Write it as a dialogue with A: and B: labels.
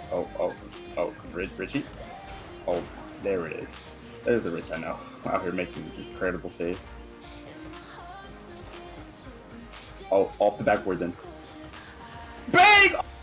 A: Oh, Richie. Oh, there it is. There's the Rich I know. Out here making incredible saves. Oh, off the backboard then. Bang!